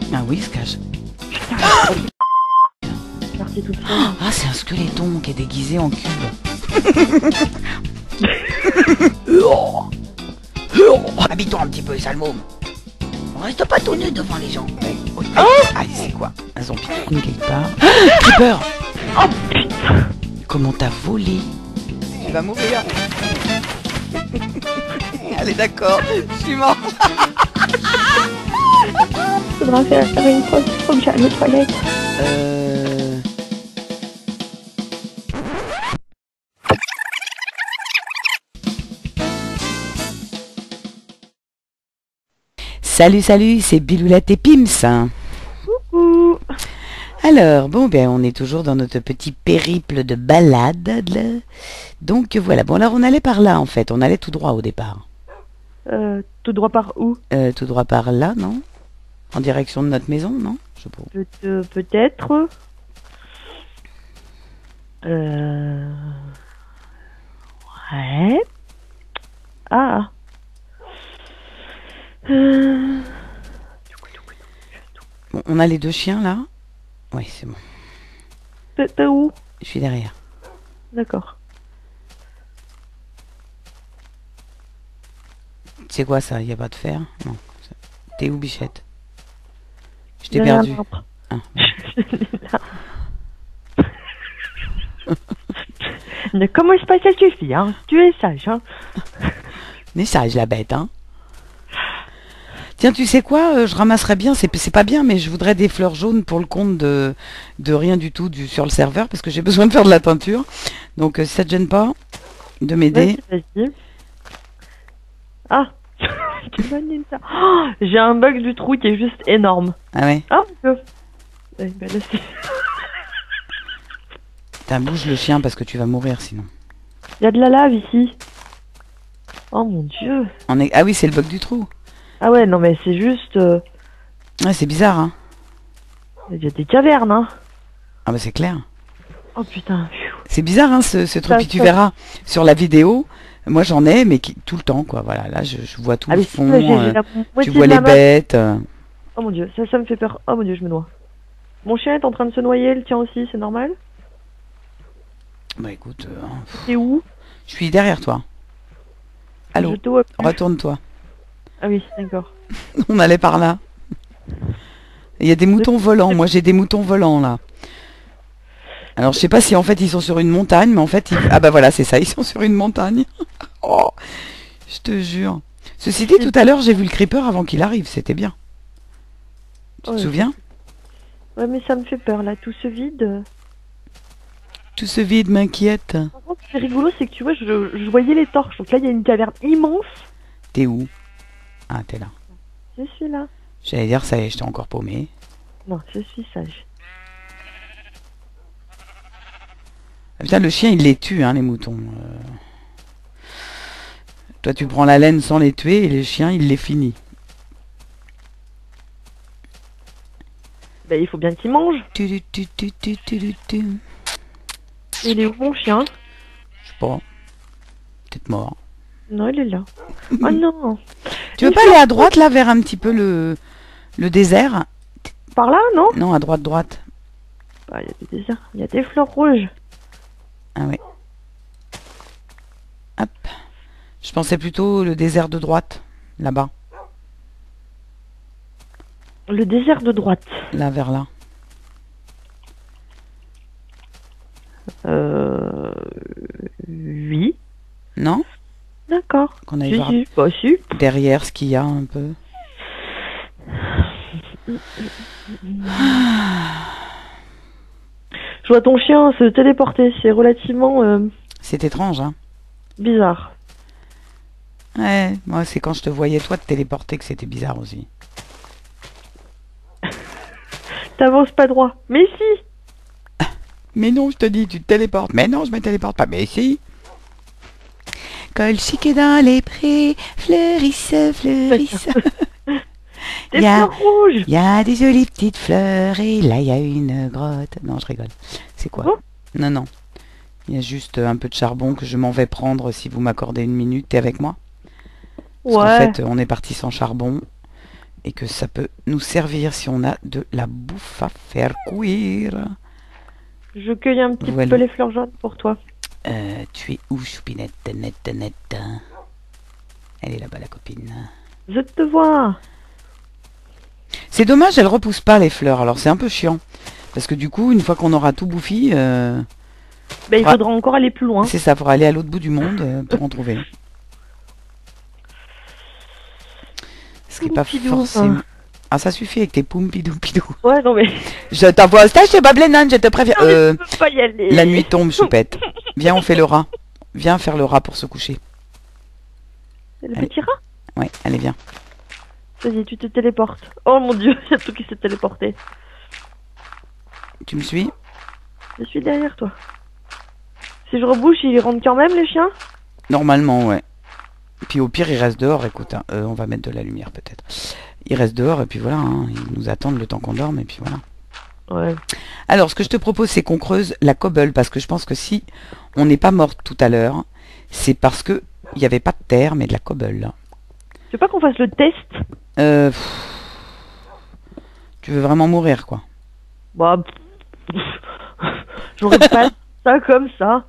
Ah oui, il se cache. Partie toute seule. Ah, c'est un squeletton qui est déguisé en cube. Habille-toi un petit peu, sale môme. On reste pas tout nu devant les gens. Ah, c'est quoi? Un zombie quelque part. Creeper. Oh putain. Comment t'as volé? Tu vas mourir. Allez, d'accord, je suis mort. Faudra faire une pause, faut que j'aille aux toilettes. Salut, salut, c'est Biloulette et Pims. Coucou. Alors, bon, ben, on est toujours dans notre petit périple de balade, là. Donc, voilà. Bon, alors, on allait par là, en fait. On allait tout droit au départ. Tout droit par où? Tout droit par là, non? En direction de notre maison, non? Je sais pas. Peut-être. Ouais. Ah. Bon, on a les deux chiens, là? Oui, c'est bon. T'es où? Je suis derrière. D'accord. C'est quoi, ça? Il n'y a pas de fer? Non. T'es où, Bichette? Je t'ai Derrière perdu. l'arbre. Ah. Ne commence pas, ça suffit, hein. Tu es sage, hein. Mais sage, la bête, hein. Tiens, tu sais quoi, je ramasserais bien, c'est pas bien, mais je voudrais des fleurs jaunes pour le compte de rien du tout sur le serveur, parce que j'ai besoin de faire de la teinture. Donc, si ça te gêne pas de m'aider. Vas-y. Ah. Tu m'as dit ça. Oh, j'ai un bug du trou qui est juste énorme. Ah ouais? Ah, mon Dieu. Bah, là, c'est... T'as bouge le chien parce que tu vas mourir sinon. Il y a de la lave ici. Oh mon Dieu. Ah oui, c'est le bug du trou. Ah ouais, non mais c'est juste... Ouais, c'est bizarre, hein. Il y a des cavernes, hein. Ah bah c'est clair. Oh putain. C'est bizarre, hein, ce truc. Puis tu verras sur la vidéo, moi j'en ai, mais tout le temps, quoi. Voilà, là je vois tout le fond, tu vois les bêtes. Oh mon Dieu, ça me fait peur. Oh mon Dieu, je me noie. Mon chien est en train de se noyer, le tien aussi, c'est normal? Bah écoute... T'es où? Je suis derrière toi. Allô, retourne-toi. Ah oui, d'accord. On allait par là. Il y a des moutons volants. Moi, j'ai des moutons volants, là. Alors, je sais pas si, en fait, ils sont sur une montagne, mais en fait... Ah bah voilà, c'est ça, ils sont sur une montagne. Oh, je te jure. Ceci dit, tout à l'heure, j'ai vu le creeper avant qu'il arrive. C'était bien. Tu te souviens? Ouais, mais ça me fait peur, là. Tout ce vide... Tout ce vide m'inquiète. Par contre, ce qui est rigolo, c'est que tu vois, je voyais les torches. Donc là, il y a une caverne immense. T'es où? Ah, t'es là. Je suis là. J'allais dire, ça y est, je t'ai encore paumé. Non, je suis sage. Ah, putain, le chien, il les tue, hein, les moutons. Toi, tu prends la laine sans les tuer, et les chiens, il les finit. Bah, il faut bien qu'il mange. Il est où, mon chien? Je sais pas. Peut-être mort. Non, il est là. Oh non. Tu veux pas aller à droite, là, vers un petit peu le désert? Par là, non? Non, à droite. Bah, il y a des déserts. Il y a des fleurs rouges. Ah ouais. Hop. Je pensais plutôt le désert de droite, là-bas. Le désert de droite. Là, vers là. Oui. Non? D'accord. Qu'on aille voir Bah, si. Derrière ce qu'il y a un peu. Je vois ton chien se téléporter. C'est relativement... C'est étrange, hein? bizarre. Ouais, moi, c'est quand je te voyais, toi, te téléporter que c'était bizarre aussi. T'avances pas droit. Mais si! Mais non, je te dis, tu te téléportes. Mais non, je me téléporte pas. Mais si. Colchique dans les prés, fleurissent. Des fleurs rouges! Il y a des jolies petites fleurs et là, il y a une grotte. Non, je rigole. C'est quoi? Non, non. Il y a juste un peu de charbon que je m'en vais prendre si vous m'accordez une minute. T'es avec moi? Parce qu'en fait, on est parti sans charbon. et que ça peut nous servir si on a de la bouffe à faire cuire. Je cueille un petit Voilà. peu les fleurs jaunes pour toi. Tu es où, choupinette, nette. Elle est là-bas, la copine. Je te vois. C'est dommage, elle repousse pas les fleurs, alors c'est un peu chiant. Parce que du coup, une fois qu'on aura tout bouffi, Ben, il Ouais. faudra encore aller plus loin. c'est ça, pour aller à l'autre bout du monde pour en trouver. Ce qui est pas Poupidou, forcément... hein. Ah, ça suffit avec tes pompidou pidou. Ouais, non mais Je t'envoie au stage chez Bob Lennon, je te préviens. non, mais je peux pas y aller. La nuit tombe, choupette. Viens, on fait le rat. Viens faire le rat pour se coucher. C'est le Allez. petit rat. Ouais, allez, viens. Vas-y, tu te téléportes. Oh mon dieu, il y a tout qui s'est téléporté. Tu me suis? Je suis derrière toi. Si je rebouche, ils rentrent quand même les chiens? Normalement, ouais. Puis au pire, il reste dehors, écoute. Hein. On va mettre de la lumière, peut-être. Il reste dehors, et puis voilà. Hein. Ils nous attendent le temps qu'on dorme, et puis voilà. Ouais. Alors, ce que je te propose, c'est qu'on creuse la cobble, parce que je pense que si on n'est pas morte tout à l'heure, c'est parce que il n'y avait pas de terre, mais de la cobble. Tu veux pas qu'on fasse le test? Tu veux vraiment mourir, quoi. Bah, j'aurais pas dit ça comme ça.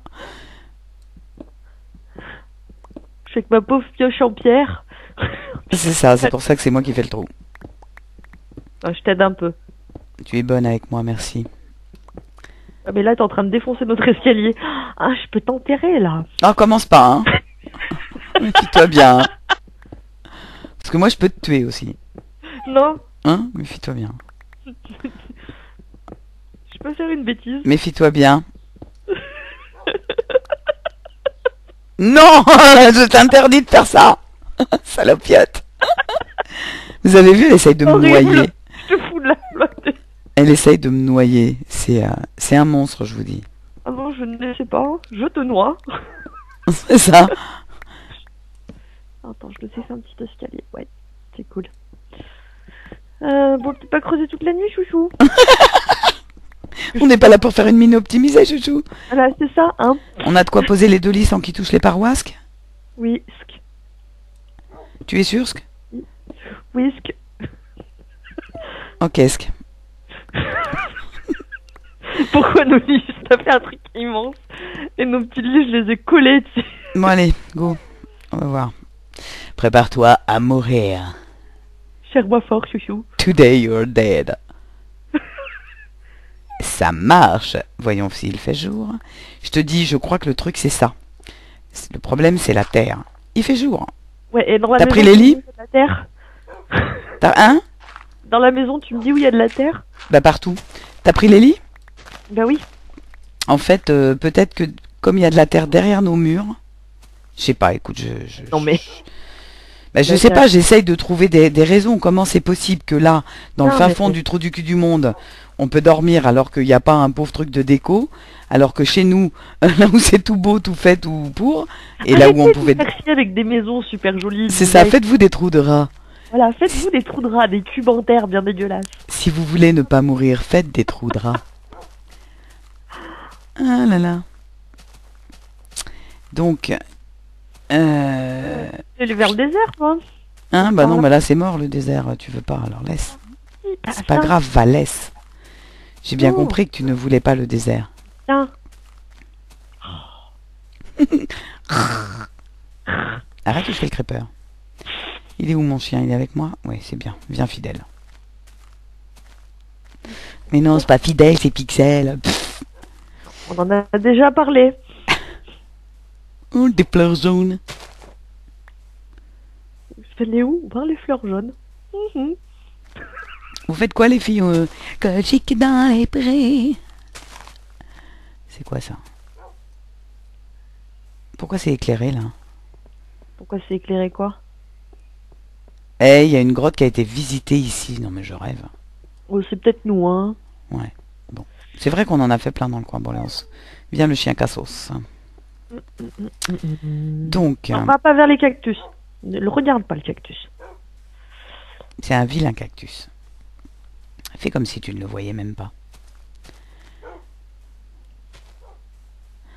Je fais que ma pauvre pioche en pierre. C'est ça, c'est pour ça que c'est moi qui fais le trou. Ah, je t'aide un peu. Tu es bonne avec moi, merci. Ah, mais là, t'es en train de défoncer notre escalier. Ah, je peux t'enterrer là. Ah, commence pas, hein. Méfie-toi bien. Hein. Parce que moi, je peux te tuer aussi. Non, Hein? Méfie-toi bien. je peux faire une bêtise. Méfie-toi bien. Non! Je t'interdis de faire ça! Salopiote! Vous avez vu, elle essaye de me Horrible. noyer. Je te fous de la flotte. Elle essaye de me noyer. C'est un monstre, je vous dis. Ah non, je ne sais pas. Je te noie. C'est ça. Attends, je le sais, c'est un petit escalier. Ouais, c'est cool. Bon, t'es pas creusé toute la nuit, chouchou? On n'est pas là pour faire une mine optimisée, chouchou. Voilà, c'est ça, hein? On a de quoi poser les deux lits sans qu'ils touchent les paroisques. Oui, Tu es sûr, Sk? whisk. Ok, Sk. Pourquoi nos lits, ça fait un truc immense. Et nos petits lits, je les ai collés, tu sais. Bon, allez, go. On va voir. Prépare-toi à mourir. Cherche-moi fort, chouchou. Today you're dead. Ça marche. Voyons s'il fait jour. Je te dis, je crois que le truc c'est ça. Le problème c'est la terre. Il fait jour. Ouais, et dans la T'as maison, pris les tu me lits dis où il y a de la terre. T'as un? Dans la maison, tu me dis où il y a de la terre? Bah partout. T'as pris les lits? Bah oui. En fait, peut-être que comme il y a de la terre derrière nos murs, je sais pas, écoute, Non mais... bah, je La sais terre. pas, j'essaye de trouver des raisons. Comment c'est possible que là, dans le Non, fin mais fond c'est- du trou du cul du monde, on peut dormir alors qu'il n'y a pas un pauvre truc de déco, alors que chez nous, là où c'est tout beau, tout fait, tout pour, et là où on Arrêtez de pouvait... faire chier avec des maisons super jolies. C'est des ça, mecs. faites-vous des trous de rats. Voilà, faites-vous des trous de rats, des cubes en terre bien dégueulasses. Si vous voulez ne pas mourir, faites des trous de rats. Ah là là. Donc, C'est vers le désert, toi. hein, bah non, bah là c'est mort le désert, tu veux pas, alors laisse. C'est pas grave, va, laisse. J'ai bien Oh. compris que tu ne voulais pas le désert. Tiens. Arrête où je fais le crêpeur. Il est où mon chien? Il est avec moi? Oui, c'est bien. Viens fidèle. Mais non, c'est pas fidèle, c'est Pixel. Pff. On en a déjà parlé. Oh, des fleurs jaunes. Je fais les où? Voir les fleurs jaunes. Mhm. Vous faites quoi les filles? Colchique dans les prés. C'est quoi ça? Pourquoi c'est éclairé là? Pourquoi c'est éclairé quoi? Eh, il y a une grotte qui a été visitée ici. Non mais je rêve. Oh, c'est peut-être nous, hein. Ouais. Bon. C'est vrai qu'on en a fait plein dans le coin. Bon, allez, viens le chien cassos. Donc, On va pas vers les cactus. Ne le regarde pas, le cactus. c'est un vilain cactus. Fais comme si tu ne le voyais même pas.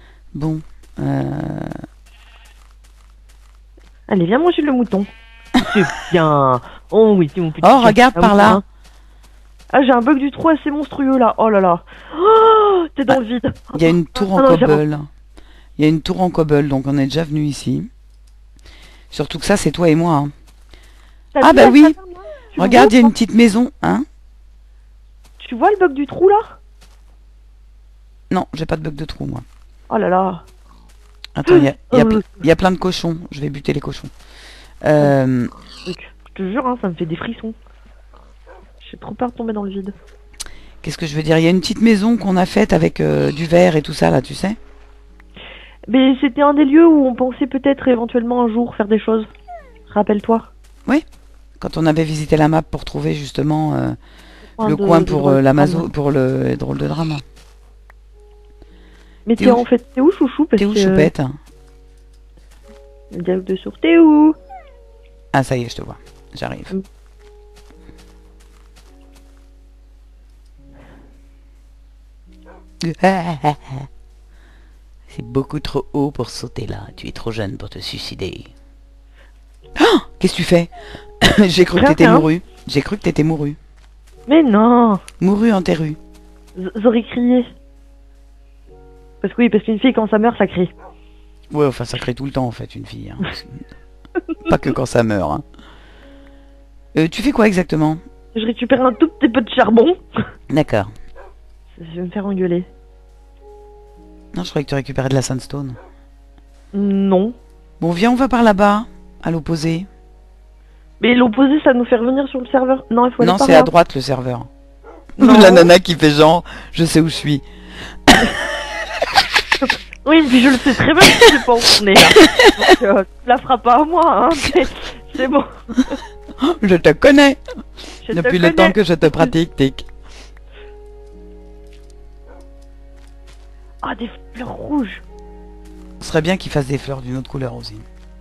Bon. Allez, viens manger le mouton. c'est bien. Oh oui, c'est mon petit Oh, chat. regarde Ah, par oui, là. hein. Ah, j'ai un bug du trou assez monstrueux là. Oh là là. Oh, t'es dans le vide. Il y a une tour en Ah non, j'ai- cobble. Il y a une tour en cobble, donc on est déjà venu ici. Surtout que ça, c'est toi et moi. Hein. T'as Ah vu bah la oui. caverne, là Tu le Regarde, il y a vois, une petite maison. Hein? Tu vois le bug du trou là? Non, j'ai pas de bug de trou, moi. Oh là là. Attends, Oh, il y a plein de cochons. Je vais buter les cochons. truc. Je te jure, hein, ça me fait des frissons. J'ai trop peur de tomber dans le vide. Qu'est-ce que je veux dire? Il y a une petite maison qu'on a faite avec du verre et tout ça, là, tu sais? Mais c'était un des lieux où on pensait peut-être éventuellement un jour faire des choses. Rappelle-toi. Quand on avait visité la map pour trouver justement Enfin, le de- coin de pour drôle de l'Amazon, drame. pour le drôle de drame. Mais T'es t'es où en fait, t'es où chouchou? Parce T'es où, que- choupette? Le dialogue de sourd, t'es où? Ah, ça y est, je te vois. J'arrive. Mm. C'est beaucoup trop haut pour sauter là. Tu es trop jeune pour te suicider. Ah, qu'est-ce que tu fais? J'ai cru que t'étais Rien. mouru. J'ai cru que t'étais mouru. Mais non! Mouru en tes rues. J'aurais crié. Parce que oui, parce qu'une fille, quand ça meurt, ça crie. Ouais, enfin, ça crie tout le temps en fait, une fille. Hein. Pas que quand ça meurt. Hein. Tu fais quoi exactement? Je récupère un tout petit peu de charbon. D'accord. Je vais me faire engueuler. Non, je croyais que tu récupérais de la sandstone. Non. Bon, viens, on va par là-bas, à l'opposé. Mais l'opposé, ça nous fait revenir sur le serveur. Non, il faut aller Non, par c'est là. à droite le serveur. Non. La nana qui fait genre, je sais où je suis. Oui, puis je le sais très bien que je sais pas où on est là. Donc, tu la feras pas à moi, hein. C'est bon. Je te connais Je te depuis le connais. temps que je te pratique, Tic. Ah, des fleurs rouges. Ce serait bien qu'il fasse des fleurs d'une autre couleur aussi.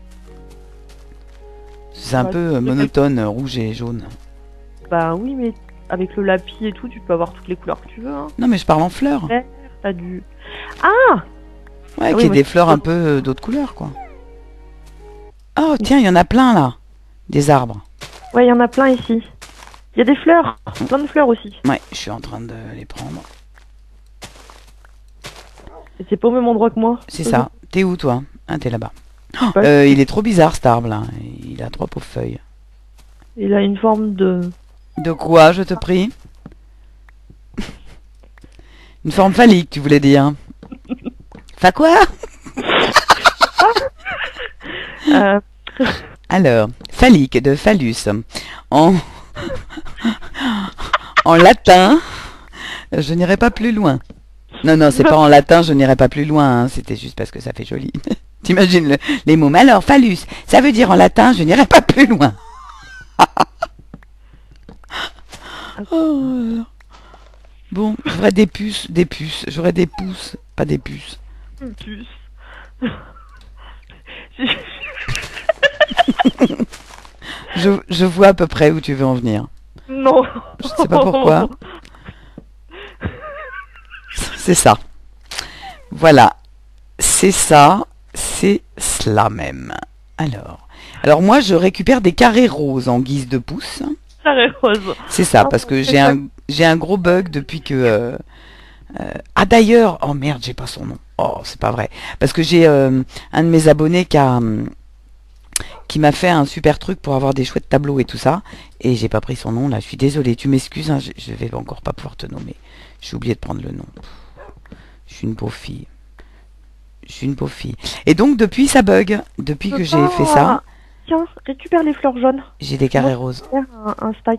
C'est un Bah, peu de quel- monotone, rouge et jaune. Bah oui, mais avec le lapis et tout, tu peux avoir toutes les couleurs que tu veux, hein. Non, mais je parle en fleurs. T'as du... Ah! Ouais, oui, qu'il y ait moi, des fleurs un peu d'autres couleurs, quoi. Oh, tiens, il y en a plein, là. Des arbres. Ouais, il y en a plein ici. Il y a des fleurs. Plein de fleurs aussi. Ouais, je suis en train de les prendre. Et c'est pas au même endroit que moi. C'est ça. T'es où, toi? Ah, t'es là-bas. Pas- Il est trop bizarre, cet arbre, là. Il a trois pauvres feuilles. Il a une forme de... De quoi, je te prie? Une forme phallique, tu voulais dire. Enfin quoi? Euh, Alors, phallique de phallus. En, en latin, je n'irai pas plus loin. Non, non, c'est pas en latin, je n'irai pas plus loin. Hein. C'était juste parce que ça fait joli. T'imagines les mots. Mais alors, phallus, ça veut dire en latin, je n'irai pas plus loin. Oh là là. Bon, j'aurais des puces, j'aurais des pouces, pas des puces. une puce. Je vois à peu près où tu veux en venir. Non. Je sais pas pourquoi. C'est ça. Voilà. C'est ça. C'est cela même. Alors moi, je récupère des carrés roses en guise de pouces. Carré rose. C'est ça, Ah, parce que c'est ça. j'ai un gros bug depuis que... Ah d'ailleurs, oh merde, j'ai pas son nom. Oh, c'est pas vrai. Parce que j'ai un de mes abonnés qui m'a fait un super truc pour avoir des chouettes tableaux et tout ça. Et j'ai pas pris son nom là, je suis désolée, tu m'excuses, hein, je vais encore pas pouvoir te nommer. J'ai oublié de prendre le nom. Je suis une pauvre fille. Je suis une pauvre fille. Et donc depuis ça bug, depuis que j'ai fait ça, Tiens, récupère les fleurs jaunes. j'ai des carrés roses. Faire un stack.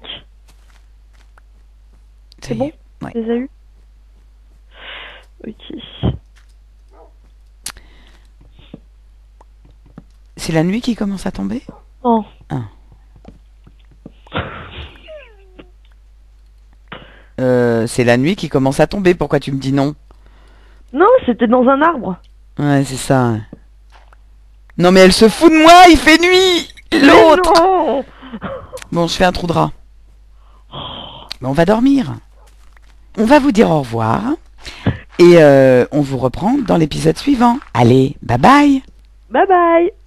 Ça C'est y bon? est. Ouais. Tu les as eu? Ok. C'est la nuit qui commence à tomber? Oh. C'est la nuit qui commence à tomber, pourquoi tu me dis non? Non, c'était dans un arbre. Ouais, c'est ça. Non mais elle se fout de moi, il fait nuit. L'autre. Mais non. Bon, je fais un trou de rat. Mais on va dormir. On va vous dire au revoir. Et on vous reprend dans l'épisode suivant. Allez, bye bye. Bye bye.